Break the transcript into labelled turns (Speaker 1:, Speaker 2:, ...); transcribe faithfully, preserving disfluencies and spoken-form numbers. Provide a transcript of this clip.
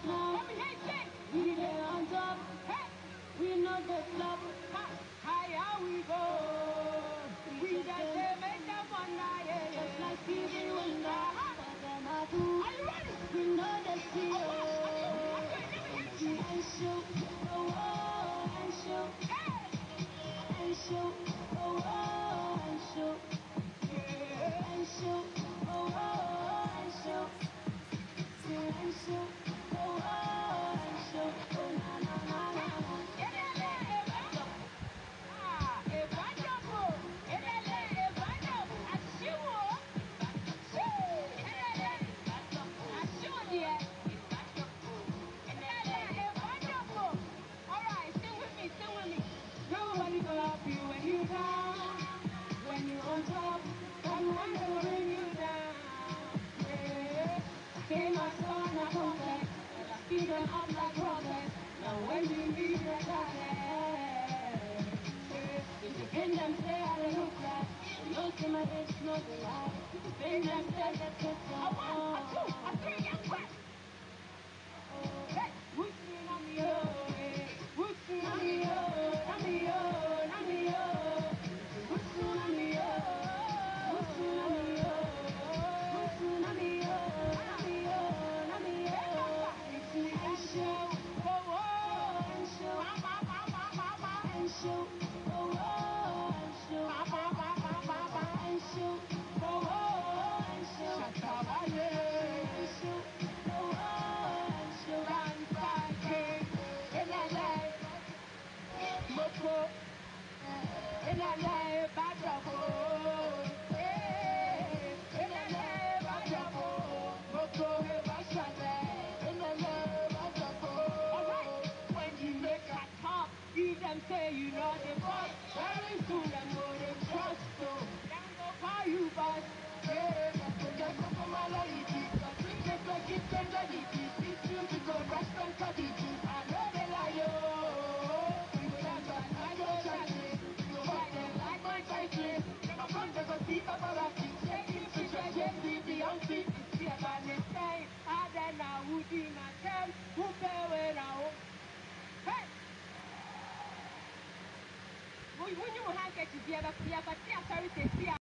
Speaker 1: now. We there on top. We know the club. Higher we go. We just say make them one night. Just like Stevie Wonder. Are you ready? We know the C O. And show. Oh, oh, and show. And show. Oh, oh, and show. And show. Oh, oh, and show. And show. Oh, oh, and show. Oh, na, na, na, na. Nobody gonna help you when you down. When you're on top, someone will bring you down. Yeah. Say my son, I confess. Speed them up like rockets. Now when you leave the darkness, if you pin them, say I don't look like. You see my bitch, no lie. If you pin them, say that's it. A one, a two, a three, and quick. Hey, who's me on me, oh, hey. Who's me on me, oh, on me, oh, on me, oh. Who's me on me, oh, who's me on me, oh. Who's me on me, oh, on me, oh, on me, oh. It's me and show, oh, oh, and show, and show, oh, oh, and show, and show, oh, oh, and show, and show, oh, oh, and show, and fighting in a life, Moko, in a life, I trouble, in a life, I trouble, Moko, I shall in a life, I trouble. Alright, when you make a talk, you them say you know the boss, very soon I'm gonna trust you. Down go by you, boss. Yeah, just for my life, just like it's a lady, it's you to go rest on Kadiji. I know they lie, yo. You can't find my chances. You fight them like my cyclist. Never come to go see paparazzi. Check it, check it, check it, Beyonce. See about this time, I don't know who did my time, who pay when I hey! When you will have to be able to see a